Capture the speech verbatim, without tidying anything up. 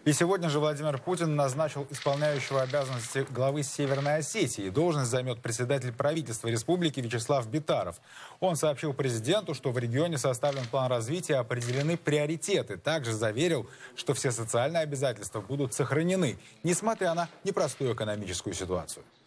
И сегодня же Владимир Путин назначил исполняющего обязанности главы Северной Осетии. Должность займет председатель правительства республики Вячеслав Битаров. Он сообщил президенту, что в регионе составлен план развития, определены приоритеты. Также заверил, что все социальные обязательства будут сохранены, несмотря на непростую экономическую ситуацию.